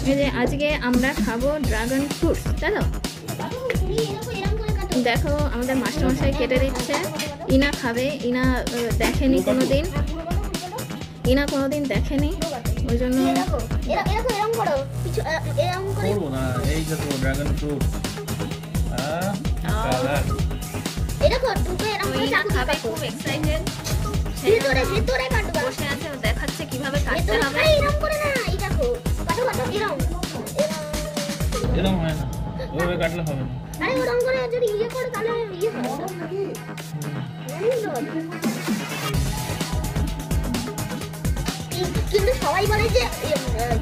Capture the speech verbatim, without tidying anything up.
এই যে আজকে আমরা খাবো ড্রাগন ফ্রুট, তাই তো? দেখো আমাদের মাস্টারমশাই কেটে দিচ্ছে। ইনা খাবে, ইনা দেখেনি কোনোদিন, ইনা কোনোদিন দেখেনি, ওই জন্য খুব এক্সাইটেড, বসে আছে, দেখাচ্ছে কিভাবে কাটতে হবে। এরকম হয় না, ওইভাবে কাটলে হবে না। আরে ওরকম করে যদি ইয়ে করে তাহলে ইয়ে হবে। কিন্তু সবাই বলে যে